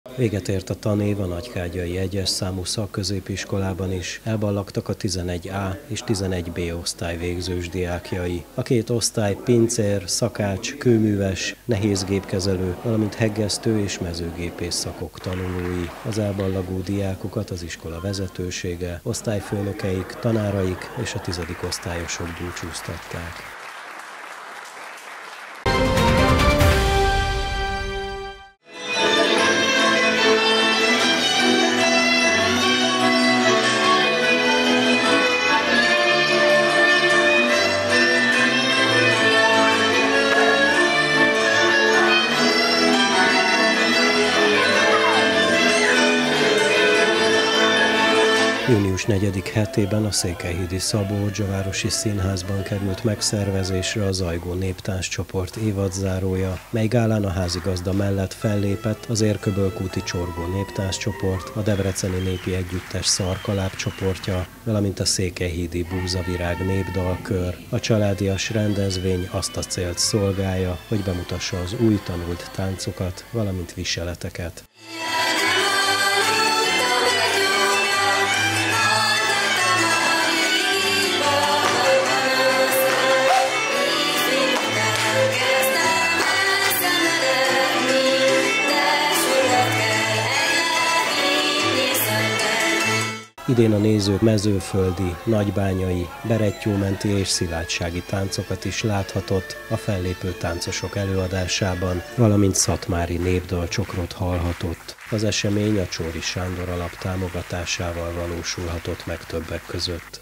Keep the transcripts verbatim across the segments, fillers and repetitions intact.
Véget ért a tanév a nagykágyai egyes számú szakközépiskolában is, elballagtak a tizenegy á és tizenegy bé osztály végzős diákjai. A két osztály pincér, szakács, kőműves, nehézgépkezelő, valamint heggesztő és mezőgépész szakok tanulói. Az elballagó diákokat az iskola vezetősége, osztályfőnökeik, tanáraik és a tizedik osztályosok búcsúztatták. június negyedik hetében a székelyhídi Szabolcs-városi Színházban került megszervezésre a Zajgó néptánccsoport évadzárója, mely gálán a házigazda mellett fellépett az Érköbölkúti Csorgó néptánccsoport, a Debreceni Népi Együttes Szarkaláb csoportja, valamint a székelyhídi Búzavirág népdalkör. A családias rendezvény azt a célt szolgálja, hogy bemutassa az új tanult táncokat, valamint viseleteket. Idén a nézők mezőföldi, nagybányai, berettyómenti és szilágysági táncokat is láthatott a fellépő táncosok előadásában, valamint szatmári népdalcsokrot hallhatott. Az esemény a Csóri Sándor Alap támogatásával valósulhatott meg többek között.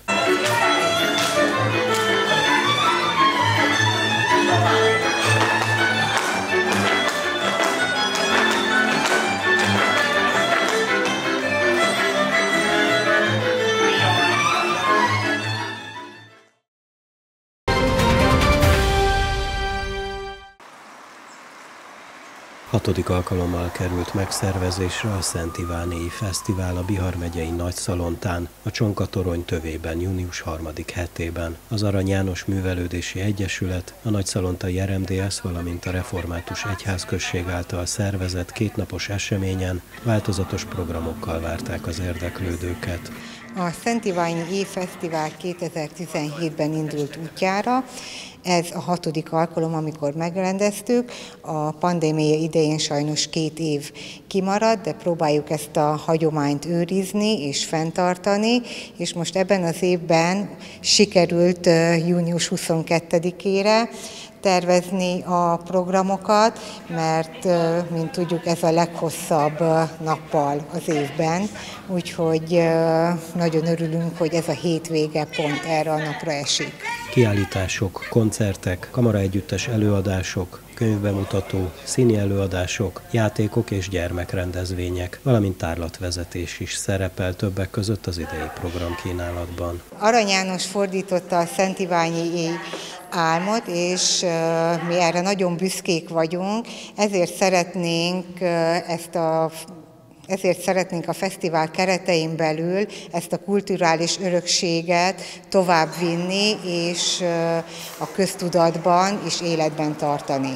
Hatodik alkalommal került megszervezésre a Szent Ivánéi Fesztivál a Bihar megyei Nagyszalontán, a Csonka-torony tövében június harmadik hetében. Az Arany János Művelődési Egyesület, a Nagyszalontai er em dé es, valamint a Református Egyházközség által szervezett kétnapos eseményen változatos programokkal várták az érdeklődőket. A Szent Iványi Évfesztivál kétezer-tizenhétben indult útjára. Ez a hatodik alkalom, amikor megrendeztük. A pandémia idején sajnos két év kimaradt, de próbáljuk ezt a hagyományt őrizni és fenntartani, és most ebben az évben sikerült június huszonkettedikére tervezni a programokat, mert, mint tudjuk, ez a leghosszabb nappal az évben, úgyhogy nagyon örülünk, hogy ez a hétvége pont erre a napra esik. Kiállítások, koncertek, kamaraegyüttes előadások, könyvbemutató, színi előadások, játékok és gyermekrendezvények, valamint tárlatvezetés is szerepel többek között az idei programkínálatban. Arany János fordította a Szent Iványi álmot, és mi erre nagyon büszkék vagyunk, ezért szeretnénk ezt a Ezért szeretnénk a fesztivál keretein belül ezt a kulturális örökséget továbbvinni, és a köztudatban és életben tartani.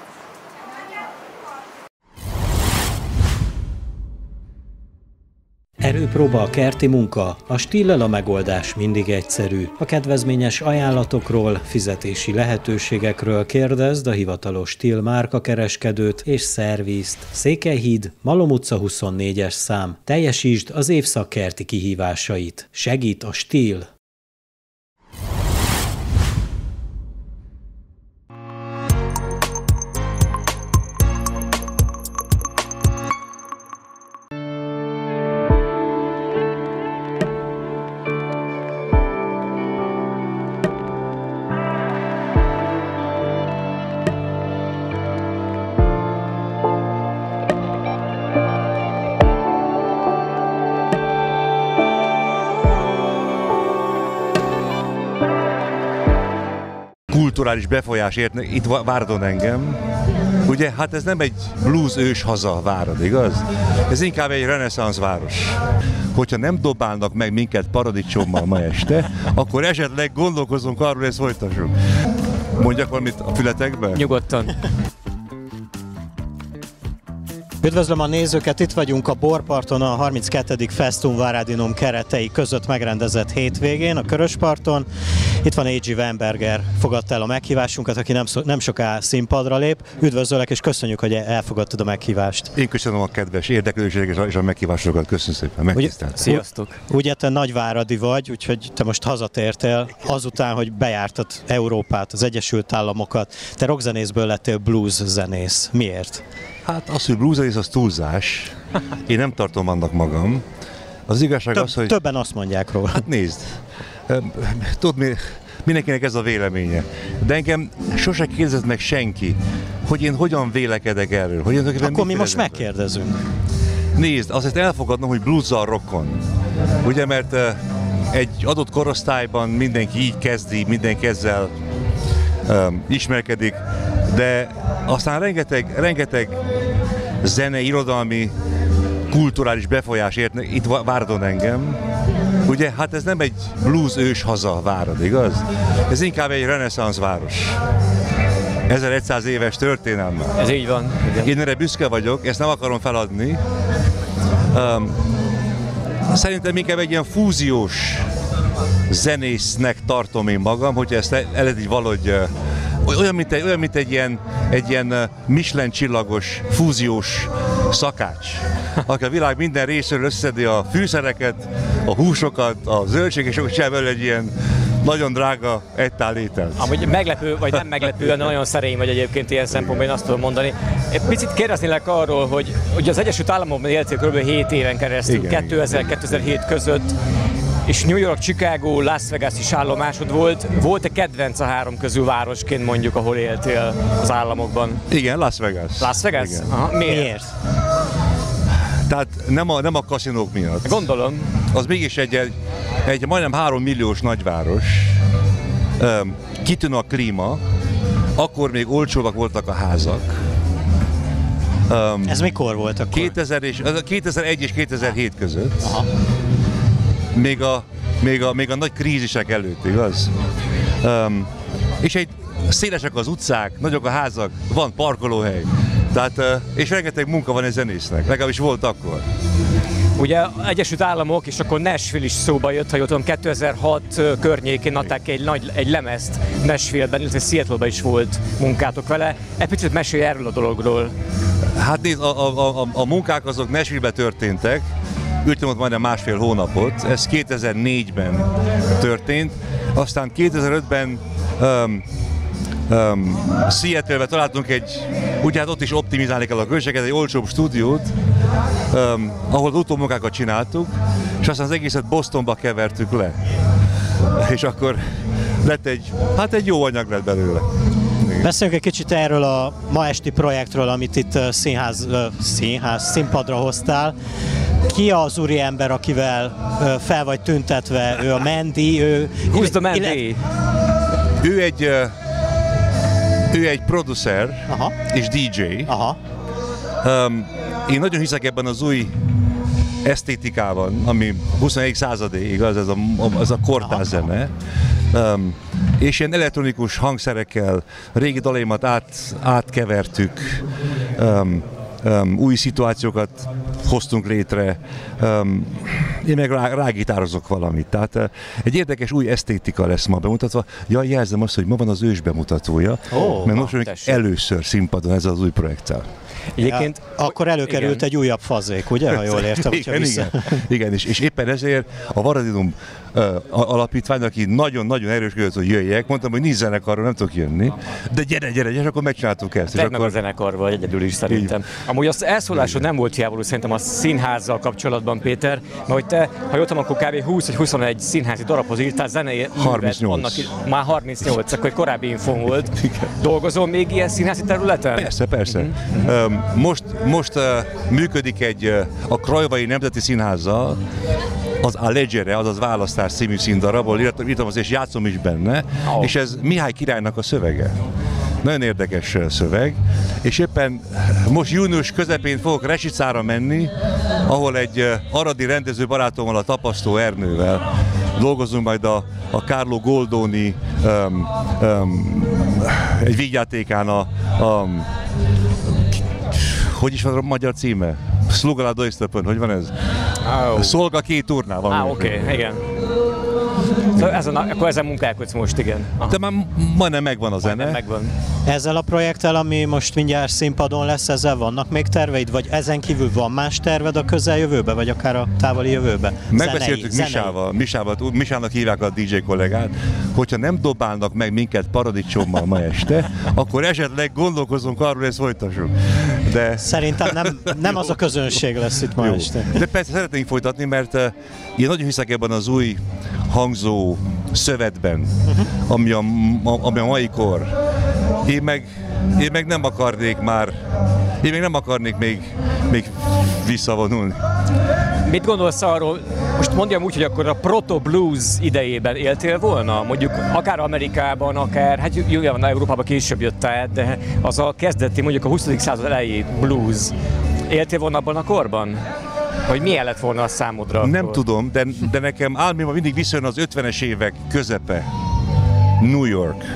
Erőpróba a kerti munka, a Stillel a megoldás mindig egyszerű. A kedvezményes ajánlatokról, fizetési lehetőségekről kérdezd a hivatalos Still márkakereskedőt és szervízt. Székelyhíd, Malom utca huszonnégyes szám. Teljesítsd az évszak kerti kihívásait. Segít a Still! Kulturális befolyás ért itt Váradon engem. Ugye, hát ez nem egy blues ős haza Várad, igaz? Ez inkább egy reneszánsz város. Hogyha nem dobálnak meg minket paradicsommal ma este, akkor esetleg gondolkozunk arról, hogy ezt folytassuk. Mondjak valamit a fületekben? Nyugodtan. Üdvözlöm a nézőket, itt vagyunk a Borparton, a harminckettedik Festum Varadinum keretei között megrendezett hétvégén, a Körösparton. Itt van á gé Weinberger, fogadta el a meghívásunkat, aki nem, nem soká színpadra lép. Üdvözöllek, és köszönjük, hogy elfogadtad a meghívást. Én köszönöm a kedves érdeklődéseket és a meghívásokat, köszönöm szépen, megtisztelt. Sziasztok! Ugye te nagyváradi vagy, úgyhogy te most hazatértél, azután, hogy bejártad Európát, az Egyesült Államokat. Te rockzenészből lettél blues zenész. Miért? Hát az, hogy blueszenész, az túlzás. Én nem tartom annak magam. Az igazság Több, az, hogy... Többen azt mondják róla. Hát nézd, tudod, mi, mindenkinek ez a véleménye. De engem sose kérdezett meg senki, hogy én hogyan vélekedek erről. Hogy én Akkor mi most megkérdezünk. Nézd, azt elfogadnom, hogy blues-zal rockon. Ugye, mert egy adott korosztályban mindenki így kezdi, mindenki ezzel um, ismerkedik, de aztán rengeteg, rengeteg zene, irodalmi, kulturális befolyás ért itt Váradon engem. Ugye, hát ez nem egy blues ős haza Várad, igaz? Ez inkább egy reneszánsz város. ezerszáz éves történelme. Ez így van. Igen. Én erre büszke vagyok, ezt nem akarom feladni. Um, szerintem inkább egy ilyen fúziós zenésznek tartom én magam, hogyha ezt el lehet így valahogy olyan, mint egy, olyan, mint egy ilyen, egy ilyen Michelin csillagos, fúziós szakács, aki a világ minden részéről összedi a fűszereket, a húsokat, a zöldségeket, és csinál belőle egy ilyen nagyon drága egytál ételt. Amúgy meglepő, vagy nem meglepő, de nagyon szerény vagy egyébként ilyen szempontból, én azt tudom mondani. Egy picit kérdeznélek arról, hogy ugye az Egyesült Államokban éltél kb. hét éven keresztül, kétezer-kétezer-hét között, és New York, Chicago, Las Vegas is állomásod volt. Volt-e kedvenc a három közül városként mondjuk, ahol éltél az államokban? Igen, Las Vegas. Las Vegas? Igen. Aha, miért? Miért? Tehát nem a, nem a kaszinók miatt. Gondolom. Az mégis egy, egy, egy majdnem három milliós nagyváros. Um, kitűnő a klíma, akkor még olcsóbbak voltak a házak. Um, Ez mikor volt akkor? kétezer és, kétezer-egy és kétezer-hét között. Aha. Még a, még, a, még a nagy krízisek előtt, igaz? Um, és egy szélesek az utcák, nagyok a házak, van parkolóhely. Tehát, uh, és rengeteg munka van egy zenésznek, legalábbis volt akkor. Ugye Egyesült Államok, és akkor Nashville is szóba jött, ha jól tudom, kétezer-hat környékén adták egy, nagy, egy lemezt Nashville-ben, illetve Seattle-ben is volt munkátok vele. Egy picit mesélj erről a dologról. Hát nézd, a, a, a, a munkák azok Nashville-ben történtek, ültem ott majdnem másfél hónapot, ez kétezer-négyben történt, aztán kétezer-ötben um, um, Seattle-ben találtunk egy, ugye hát ott is optimizálni kell a költségeket, egy olcsóbb stúdiót, um, ahol utómunkákat csináltuk, és aztán az egészet Bostonba kevertük le. És akkor lett egy, hát egy jó anyag lett belőle. Beszéljünk egy kicsit erről a ma esti projektről, amit itt színház, színház színpadra hoztál. Ki az úriember, akivel fel vagy tüntetve? Ő a Mandy, ő... Who's the Mandy? Ő egy, ő egy producer. Aha. És dé dzsé. Aha. Um, én nagyon hiszek ebben az új esztétikában, ami huszonegyedik századi, igaz, ez a, ez a kortárs zene. Um, és ilyen elektronikus hangszerekkel régi dalaimat át, átkevertük, um, um, új szituációkat hoztunk létre, um, én meg rá, rágitározok valamit. Tehát uh, egy érdekes új esztétika lesz ma bemutatva. Jaj, jelzem azt, hogy ma van az ős bemutatója, oh, mert most vagyunk először színpadon ezzel az új projekttel. Egyébként, ja, akkor előkerült igen. egy újabb fazék, ugye, ha jól értem? Igen, igen, igen, és, és éppen ezért a Varadinum uh, alapítvány, aki nagyon-nagyon erősködött, hogy jöjjek, mondtam, hogy nincs zenekar, nem tudok jönni, de gyere, gyere, gyere, és akkor megcsináltuk ezt. Tedd meg akkor... a zenekar vagy egyedül is szerintem. Így. Amúgy az elszólásod nem volt hiávaló szerintem a színházzal kapcsolatban, Péter, mert hogy te, ha jöttem, akkor kb. húsz vagy huszonegyik színházi darabhoz írtál zenei harmincnyolc. Annak, már harmincnyolc, akkor egy korábbi infón volt. Dolgozol még ilyen színházi területen? Persze, persze. Uh-huh. Um, most most uh, működik egy uh, a Krajvai Nemzeti Színházzal, az A Leggere, azaz Választás című színdarab, ahol írtam az, és játszom is benne, oh. és ez Mihály királynak a szövege. Nagyon érdekes szöveg, és éppen most június közepén fogok Resicára menni, ahol egy aradi rendező barátommal, a Tapasztó Ernővel dolgozunk majd a, a Carlo Goldoni um, um, egy vígjátékán a, a Hogy is van a magyar címe? Slugala Doistapön, hogy van ez? Oh. Szolga két urnál van. Ah, oké, okay, igen. Szóval ezen, akkor ezen munkálkodsz most, igen. Aha. De már majdnem megvan a zene. Megvan. Ezzel a projekttel, ami most mindjárt színpadon lesz, ezzel vannak még terveid? Vagy ezen kívül van más terved a közeljövőbe, vagy akár a távoli jövőbe? Megbeszéltük Misával, Misával, Misának hívják a dé dzsé kollégát, hogyha nem dobálnak meg minket paradicsommal ma este, akkor esetleg gondolkozunk arról, hogy ezt folytassuk. De... Szerintem nem, nem az a közönség lesz itt ma este. De persze szeretnénk folytatni, mert uh, én nagyon hiszek ebben az új hangzó szövetben, uh-huh. ami, a, ami a mai kor. Én meg, én meg nem akarnék már, én még nem akarnék még, még visszavonulni. Mit gondolsz arról, most mondjam úgy, hogy akkor a proto blues idejében éltél volna? Mondjuk akár Amerikában, akár, hát jó, Európában később jött át, de az a kezdeti, mondjuk a huszadik század elejé blues. Éltél volna abban a korban? Vagy milyen lett volna a számodra? Nem akkor? tudom, de, de nekem álmomban mindig visszajön az ötvenes évek közepe. New York.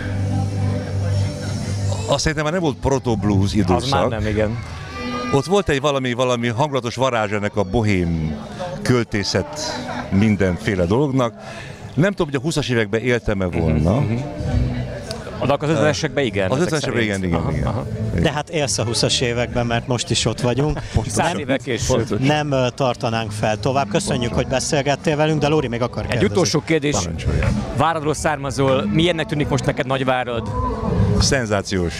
Azt szerintem már nem volt proto-blues időszak. Az már nem, igen. Ott volt egy valami, valami hangulatos varázs ennek a bohém költészet mindenféle dolognak. Nem tudom, hogy a huszas években éltem-e volna. Uh-huh. De akkor az ötvenesekben igen. Az ötvenesekben igen, igen, aha, igen. Aha. De hát élsz a huszas években, mert most is ott vagyunk. Száz évek később. Nem tartanánk fel tovább. Köszönjük, hogy beszélgettél velünk, de Lóri még akar kérdezni. Egy utolsó kérdés. Váradról származol. Milyennek tűnik most neked Nagyvárad? Szenzációs.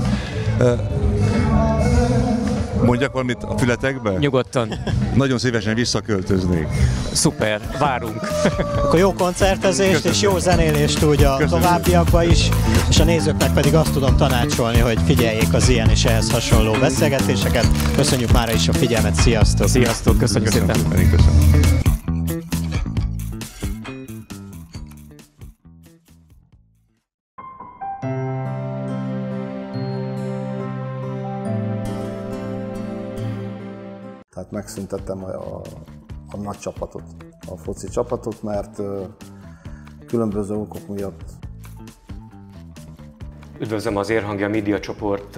Mondjak valamit a fületekbe? Nyugodtan. Nagyon szívesen visszaköltöznék. Szuper, várunk. Akkor jó koncertezést Köszönöm. És jó zenélést úgy a Köszönöm. továbbiakban is, és a nézőknek pedig azt tudom tanácsolni, hogy figyeljék az ilyen és ehhez hasonló beszélgetéseket. Köszönjük mára is a figyelmet, sziasztok! Sziasztok, köszönjük Köszönöm szépen! szépen. Köszönöm. Tehát megszüntettem a, a, a nagy csapatot, a foci csapatot, mert ö, különböző okok miatt. Üdvözlöm az Érhangja Média Csoport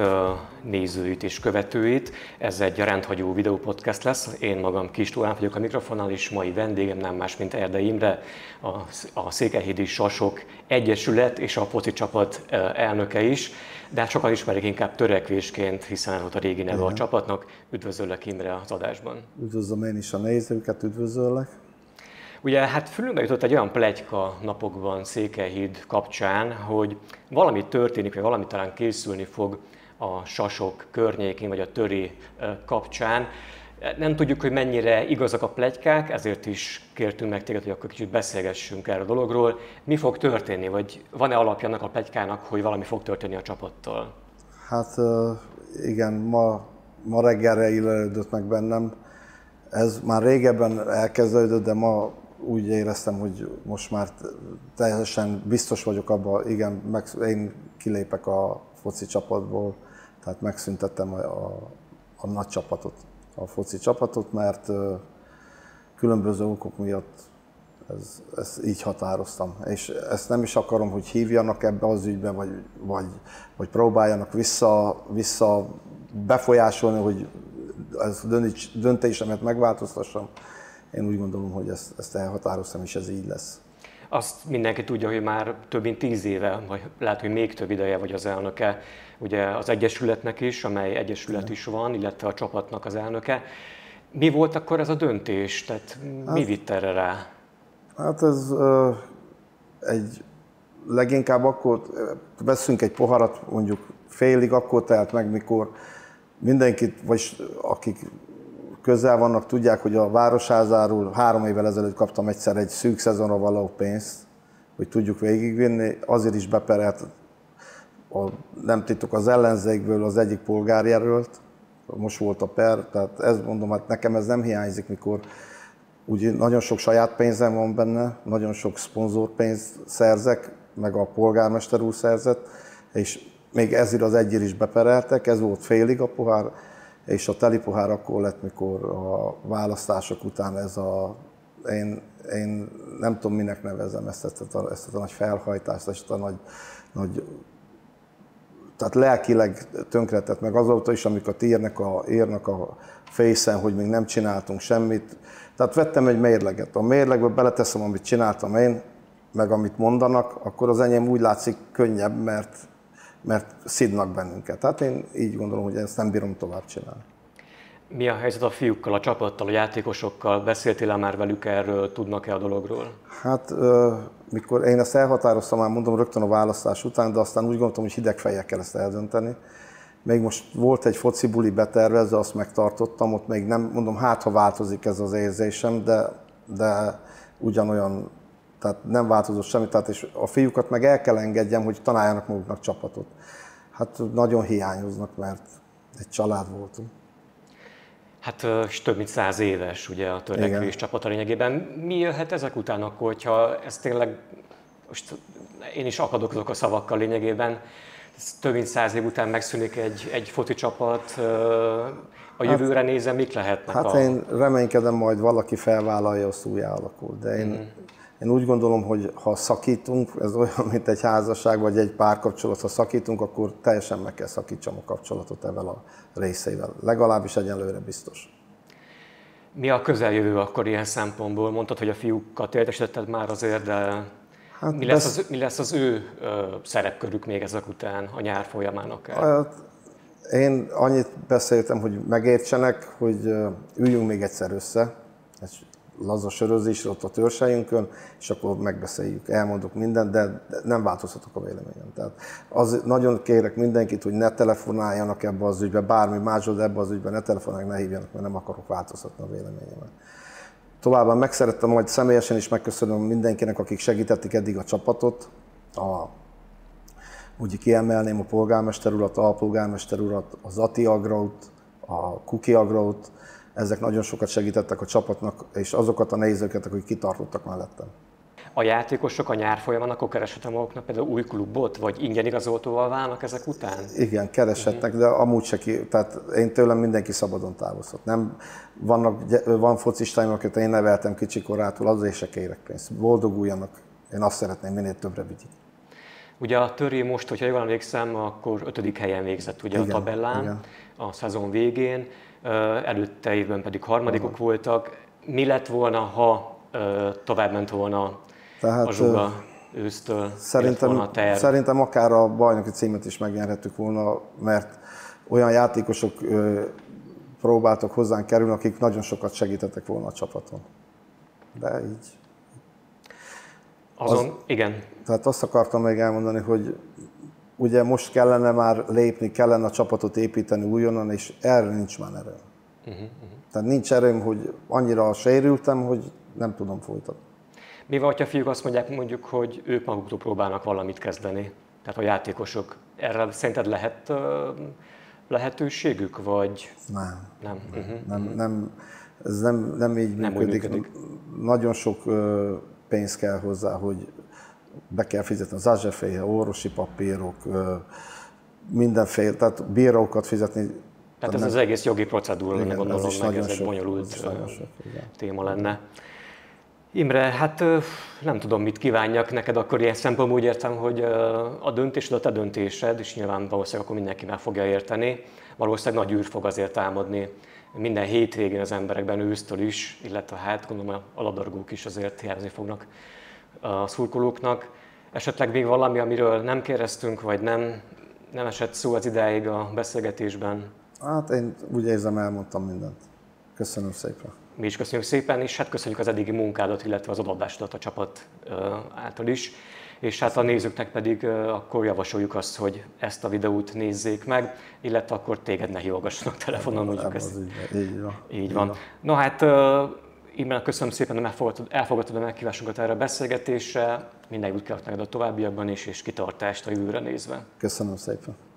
nézőit és követőit. Ez egy rendhagyó videópodcast lesz. Én magam Kis Tóán vagyok a mikrofonnál, és mai vendégem nem más, mint Erdei Imre, a, a Székelyhídi Sasok Egyesület és a foci csapat elnöke is. De hát sokan ismerik inkább Törekvésként, hiszen ez volt a régi neve a csapatnak. Üdvözöllek, Imre, az adásban. Üdvözlöm én is a nézőket, üdvözöllek. Ugye hát fülünkbe jutott egy olyan pletyka napokban Székelyhíd kapcsán, hogy valami történik, vagy valami talán készülni fog a Sasok környékén, vagy a Töri kapcsán. Nem tudjuk, hogy mennyire igazak a pletykák, ezért is kértünk meg téged, hogy akkor kicsit beszélgessünk erről a dologról. Mi fog történni, vagy van-e alapja annak a pletykának, hogy valami fog történni a csapattal? Hát igen, ma, ma reggelre illődött meg bennem. Ez már régebben elkezdődött, de ma úgy éreztem, hogy most már teljesen biztos vagyok abban, igen, meg, én kilépek a foci csapatból, tehát megszüntettem a, a, a nagy csapatot, a foci csapatot, mert uh, különböző okok miatt ez, ezt így határoztam. És ezt nem is akarom, hogy hívjanak ebbe az ügybe, vagy, vagy, vagy próbáljanak vissza, vissza befolyásolni, hogy ez döntésemet megváltoztassam. Én úgy gondolom, hogy ezt, ezt elhatároztam, és ez így lesz. Azt mindenki tudja, hogy már több mint tíz éve, vagy lehet, hogy még több ideje vagy az elnöke ugye az Egyesületnek is, amely egyesület is van, illetve a csapatnak az elnöke. Mi volt akkor ez a döntés? Tehát hát, mi vitt erre rá? Hát ez uh, egy, leginkább akkor veszünk egy poharat, mondjuk félig, akkor telt meg, mikor mindenkit, vagy akik közel vannak, tudják, hogy a Városházáról három évvel ezelőtt kaptam egyszer egy szűk szezonra való pénzt, hogy tudjuk végigvinni. Azért is beperelt, a, nem titok, az ellenzékből az egyik polgárjelölt, most volt a per, tehát ezt mondom, hát nekem ez nem hiányzik, mikor úgy nagyon sok saját pénzem van benne, nagyon sok szponzorpénzt szerzek, meg a polgármester úr szerzett, és még ezért az egyért is bepereltek, ez volt félig a pohár, és a teli pohár akkor lett, mikor a választások után ez a, én, én nem tudom, minek nevezem ezt, ezt, a, ezt a nagy felhajtást, ezt a nagy, nagy tehát lelkileg tönkretett meg azóta is, amiket írnak a, írnak a Face-en, hogy még nem csináltunk semmit. Tehát vettem egy mérleget. A mérlegbe beleteszem, amit csináltam én, meg amit mondanak, akkor az enyém úgy látszik könnyebb, mert, mert szidnak bennünket. Tehát én így gondolom, hogy ezt nem bírom tovább csinálni. Mi a helyzet a fiúkkal, a csapattal, a játékosokkal? Beszéltél már velük erről, tudnak-e a dologról? Hát, mikor én ezt elhatároztam, már mondom rögtön a választás után, de aztán úgy gondoltam, hogy hideg fejjel kell ezt eldönteni. Még most volt egy foci buli betervezve, azt megtartottam, ott még nem, mondom, hát ha változik ez az érzésem, de, de ugyanolyan, tehát nem változott semmi, tehát és a fiúkat meg el kell engedjem, hogy találjanak maguknak csapatot. Hát nagyon hiányoznak, mert egy család voltunk. Hát több mint száz éves ugye a törekvés csapata lényegében. Mi jöhet ezek után akkor, hogyha ez tényleg, most én is akadok azok a szavakkal lényegében, ez több mint száz év után megszűnik egy, egy foci csapat, a jövőre hát, nézve mik lehetnek? Hát a... én reménykedem, majd valaki felvállalja, azt újjá alakul, de én, mm. én úgy gondolom, hogy ha szakítunk, ez olyan, mint egy házasság vagy egy párkapcsolat, ha szakítunk, akkor teljesen meg kell szakítsam a kapcsolatot ebben a részeivel. Legalábbis egyenlőre biztos. Mi a közeljövő akkor ilyen szempontból? Mondtad, hogy a fiúkat értesítetted már azért, de hát mi, lesz az, mi lesz az ő ö, szerepkörük még ezek után a nyár folyamán akár? Hát, én annyit beszéltem, hogy megértsenek, hogy üljünk még egyszer össze, egy laza sörözésre ott a törsejünkön, és akkor megbeszéljük, elmondok mindent, de nem változhatok a véleményem. Tehát az, nagyon kérek mindenkit, hogy ne telefonáljanak ebbe az ügybe, bármi másod ebbe az ügybe, ne telefonáljanak, ne hívjanak, mert nem akarok változtatni a véleményemet. Továbbá meg szerettem majd személyesen is megköszönöm mindenkinek, akik segítették eddig a csapatot. A, úgy kiemelném a polgármester urat, a alpolgármester urat, az Ati Agrót, a Kuki Agrót. Ezek nagyon sokat segítettek a csapatnak, és azokat a nézőket, akik kitartottak mellettem. A játékosok a nyár folyamán akkor kereshetnek maguknak például új klubot, vagy ingyen igazoltóval válnak ezek után? Igen, kereshetnek, uh-huh. de amúgy se ki, tehát én tőlem mindenki szabadon távozhat. Nem, vannak, van focistáim, akiket én neveltem kicsikorától, azért se kérek pénzt. Boldoguljanak, én azt szeretném, minél többre vigyik. Ugye a Töri most, hogyha jól emlékszem, akkor ötödik helyen végzett ugye igen, a tabellán igen. a szezon végén, előtte évben pedig harmadikok Aha. voltak. Mi lett volna, ha tovább ment volna Tehát, a Zsuga ősztől? Szerintem, a terv? Szerintem akár a bajnoki címet is megnyerhettük volna, mert olyan játékosok próbáltak hozzánk kerülni, akik nagyon sokat segítettek volna a csapaton. De így. Azon, az, igen. Tehát azt akartam még elmondani, hogy ugye most kellene már lépni, kellene a csapatot építeni újonnan, és erre nincs már erőm. Uh-huh, uh-huh. Tehát nincs erőm, hogy annyira sérültem, hogy nem tudom folytatni. Mi van, ha a fiúk azt mondják, mondjuk, hogy ők maguktól próbálnak valamit kezdeni? Tehát a játékosok. Erre szerinted lehet uh, lehetőségük, vagy? Nem. Nem, nem, uh-huh. nem, nem ez nem, nem így nem működik. működik. Nagyon sok uh, pénz kell hozzá, hogy be kell fizetni az á zé ef é, orvosi papírok, mindenféle, tehát bírókat fizetni. Tehát ez nem, az egész jogi procedúra, igen, gondolom, ez meg ez sok, egy bonyolult sok, téma lenne. Imre, hát nem tudom, mit kívánjak neked akkor ilyen szempontból, úgy értem, hogy a döntésed a te döntésed, és nyilván valószínűleg akkor mindenki meg fogja érteni. Valószínűleg nagy űr fog azért támadni minden hétvégén az emberekben ősztől is, illetve hát gondolom a labdarúgók is azért hiányozni fognak a szurkolóknak. Esetleg még valami, amiről nem kérdeztünk, vagy nem, nem esett szó az idáig a beszélgetésben? Hát én úgy érzem, elmondtam mindent. Köszönöm szépen. Mi is köszönjük szépen, és hát köszönjük az eddigi munkádat, illetve az adásodat a csapat által is. És hát a nézőknek pedig akkor javasoljuk azt, hogy ezt a videót nézzék meg, illetve akkor téged ne hívogassanak telefonon, mondjuk ezt. Így van. Így van. Na hát, Imre, köszönöm szépen, hogy elfogadtad a meghívásunkat erre a beszélgetésre. Minden jót kívánok neked a továbbiakban is, és kitartást a jövőre nézve. Köszönöm szépen.